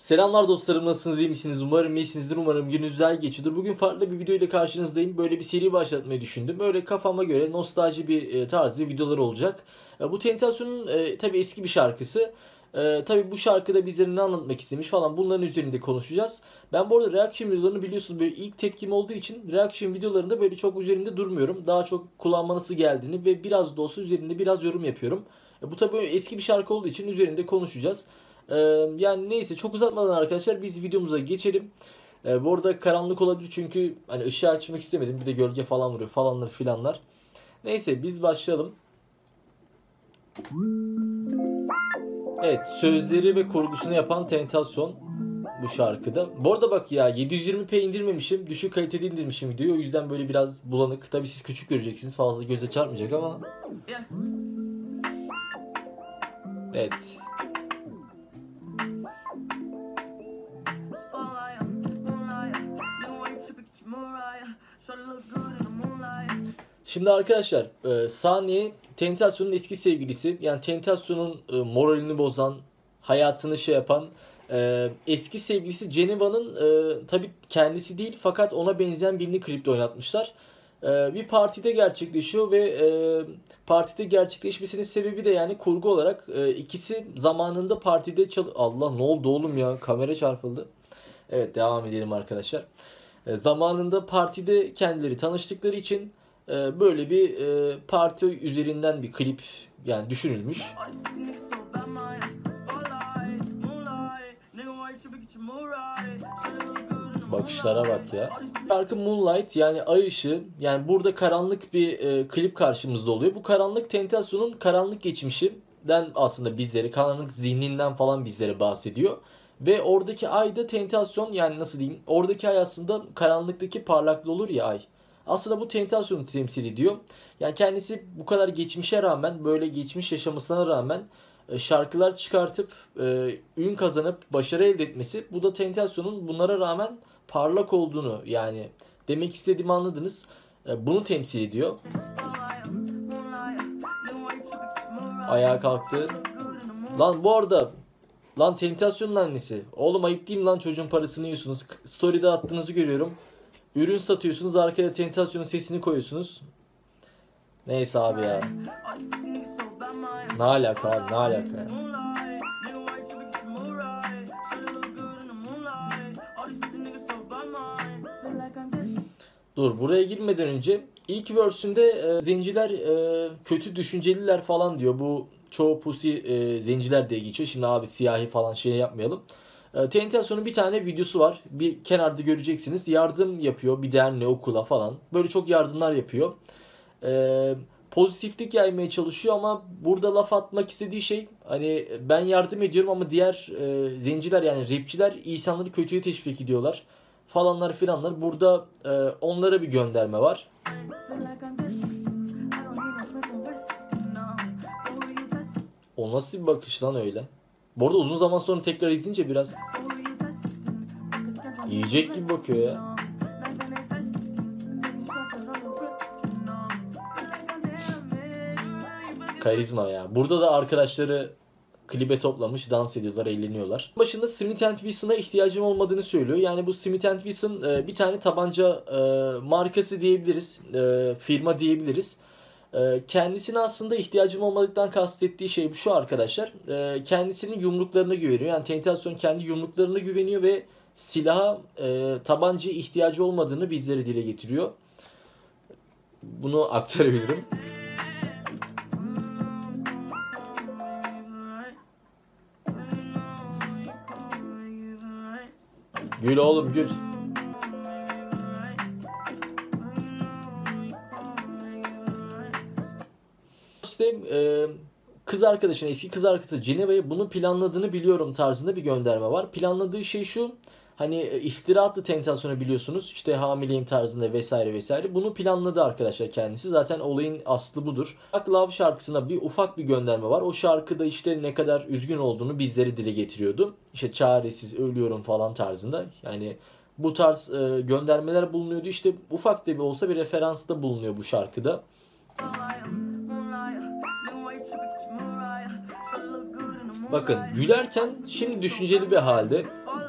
Selamlar dostlarım, nasılsınız, iyi misiniz? Umarım iyisinizdir, umarım gününüz güzel geçiyordur. Bugün farklı bir video ile karşınızdayım. Böyle bir seri başlatmayı düşündüm. Böyle kafama göre nostalji bir tarzı videolar olacak. Bu Tentacion'un tabi eski bir şarkısı. Tabi bu şarkıda bizlere ne anlatmak istemiş falan, bunların üzerinde konuşacağız. Ben bu arada reaction videolarını biliyorsunuz, böyle ilk tepkim olduğu için reaction videolarında böyle çok üzerinde durmuyorum. Daha çok kulağıma nasıl geldiğini ve biraz da olsa üzerinde biraz yorum yapıyorum. Bu tabi eski bir şarkı olduğu için üzerinde konuşacağız. Yani neyse, çok uzatmadan arkadaşlar biz videomuza geçelim. Bu arada karanlık olabilir çünkü hani ışığı açmak istemedim. Bir de gölge falan vuruyor falanlar filanlar. Neyse biz başlayalım. Evet, sözleri ve kurgusunu yapan Tentasyon bu şarkıda. Bu arada bak ya, 720p indirmemişim. Düşük kalitede indirmişim videoyu. O yüzden böyle biraz bulanık. Tabii siz küçük göreceksiniz. Fazla göze çarpmayacak ama. Evet. Şimdi arkadaşlar, sahne Tentacion'un eski sevgilisi, yani Tentacion'un moralini bozan, hayatını şey yapan eski sevgilisi Geneva'nın tabi kendisi değil fakat ona benzeyen birini klipte oynatmışlar. Bir partide gerçekleşiyor ve partide gerçekleşmesinin sebebi de yani kurgu olarak ikisi zamanında partide Allah, ne oldu oğlum ya, kamera çarpıldı. Evet, devam edelim arkadaşlar. Zamanında partide kendileri tanıştıkları için böyle bir parti üzerinden bir klip yani düşünülmüş. Bakışlara bak ya. Şarkı Moonlight, yani ay ışığı, yani burada karanlık bir klip karşımızda oluyor. Bu karanlık Tentacion'un karanlık geçmişinden, aslında bizleri karanlık zihninden falan bizlere bahsediyor. Ve oradaki ay da Tentacion, yani nasıl diyeyim, oradaki ay aslında karanlıktaki parlaklığı olur ya ay. Aslında bu Tentacion'u temsil ediyor. Yani kendisi bu kadar geçmişe rağmen, böyle geçmiş yaşamasına rağmen şarkılar çıkartıp ün kazanıp başarı elde etmesi, bu da Tentacion'un bunlara rağmen parlak olduğunu, yani demek istediğimi anladınız. Bunu temsil ediyor. Ayağa kalktı. Lan bu arada, lan Tentacion'un annesi. Oğlum ayıp değil mi lan, çocuğun parasını yiyorsunuz. Story'de attığınızı görüyorum. Ürün satıyorsunuz, arkaya Tentacion'un sesini koyuyorsunuz. Neyse abi ya. Ne alaka abi, ne alaka ya. Dur, buraya girmeden önce ilk verse'ünde zenciler kötü düşünceliler falan diyor. Bu çoğu pussy zenciler diye geçiyor. Şimdi abi siyahi falan şey yapmayalım. Tentacion'un bir tane videosu var. Bir kenarda göreceksiniz. Yardım yapıyor bir derneğe, okula falan. Böyle çok yardımlar yapıyor. Pozitiflik yaymaya çalışıyor ama burada laf atmak istediği şey, hani ben yardım ediyorum ama diğer zenciler, yani rapçiler insanları kötüye teşvik ediyorlar falanlar filanlar. Burada onlara bir gönderme var. O nasıl bir bakış lan öyle? Bu arada uzun zaman sonra tekrar izleyince biraz yiyecek gibi bakıyor ya. Karizma ya. Burada da arkadaşları klibe toplamış, dans ediyorlar, eğleniyorlar. Başında Smith & Wesson'a ihtiyacım olmadığını söylüyor. Yani bu Smith & Wesson bir tane tabanca markası diyebiliriz, firma diyebiliriz. Kendisine aslında ihtiyacım olmadıktan kastettiği şey bu şu arkadaşlar. Kendisinin yumruklarına güveniyor. Yani Tentacion kendi yumruklarına güveniyor ve silaha, tabancaya ihtiyacı olmadığını bizlere dile getiriyor. Bunu aktarabilirim. Gül oğlum gül. İşte kız arkadaşına, eski kız arkadaşı Geneva'ya bunu planladığını biliyorum tarzında bir gönderme var. Planladığı şey şu: hani iftira attı Tentacion'u, biliyorsunuz. İşte hamileyim tarzında vesaire vesaire. Bunu planladı arkadaşlar kendisi. Zaten olayın aslı budur. Love şarkısına bir ufak bir gönderme var. O şarkıda işte ne kadar üzgün olduğunu bizlere dile getiriyordu. İşte çaresiz ölüyorum falan tarzında. Yani bu tarz göndermeler bulunuyordu. İşte ufak da bir olsa bir referansta bulunuyor bu şarkıda. Bakın gülerken şimdi düşünceli bir halde.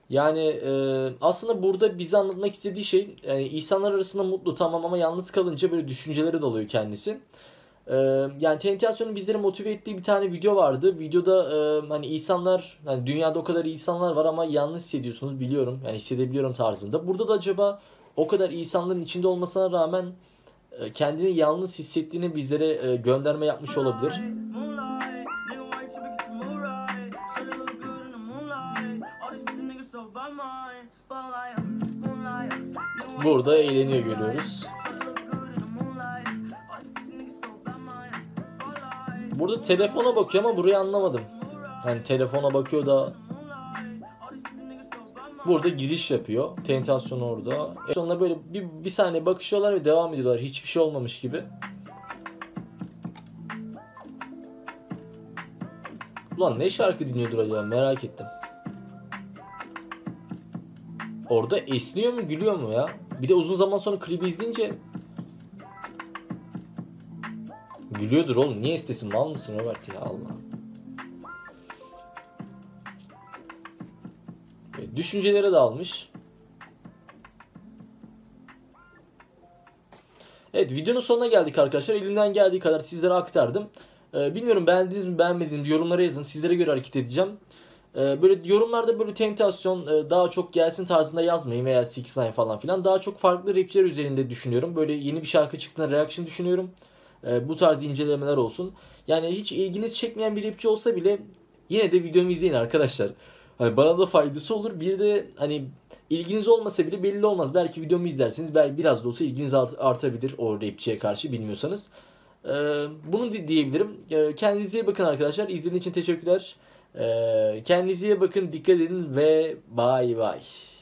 Yani aslında burada bize anlatmak istediği şey, yani insanlar arasında mutlu tamam ama yalnız kalınca böyle düşüncelere dalıyor kendisi. E, Yani Tentacion'un bizleri motive ettiği bir tane video vardı. Videoda hani insanlar, hani dünyada o kadar insanlar var ama yalnız hissediyorsunuz biliyorum. Yani hissedebiliyorum tarzında. Burada da acaba o kadar insanların içinde olmasına rağmen kendini yalnız hissettiğini bizlere gönderme yapmış olabilir. Burada eğleniyor görüyoruz. Burada telefona bakıyor ama burayı anlamadım. Yani telefona bakıyor da burada giriş yapıyor. Tentasyon orada. Sonra böyle bir saniye bakışıyorlar ve devam ediyorlar. Hiçbir şey olmamış gibi. Ulan ne şarkı dinliyordur acaba, merak ettim. Orada esniyor mu gülüyor mu ya? Bir de uzun zaman sonra klibi izleyince gülüyordur oğlum. Niye esnesin, mal mısın Robert ya, Allah. Düşüncelere dalmış. Evet, videonun sonuna geldik arkadaşlar. Elimden geldiği kadar sizlere aktardım. Bilmiyorum beğendiniz mi beğenmediniz mi, yorumlara yazın. Sizlere göre hareket edeceğim. Böyle yorumlarda böyle Tentasyon daha çok gelsin tarzında yazmayın veya 6ix9ine falan filan. Daha çok farklı rapçiler üzerinde düşünüyorum. Böyle yeni bir şarkı çıktığında reaction düşünüyorum. Bu tarz incelemeler olsun. Yani hiç ilginiz çekmeyen bir rapçi olsa bile yine de videomu izleyin arkadaşlar. Hani bana da faydası olur. Bir de hani ilginiz olmasa bile belli olmaz. Belki videomu izlersiniz. Belki biraz da olsa ilginiz artabilir o rapçiye karşı, bilmiyorsanız. Bunu diyebilirim. Kendinize iyi bakın arkadaşlar. İzlediğiniz için teşekkürler. Kendinize iyi bakın. Dikkat edin ve bye bye.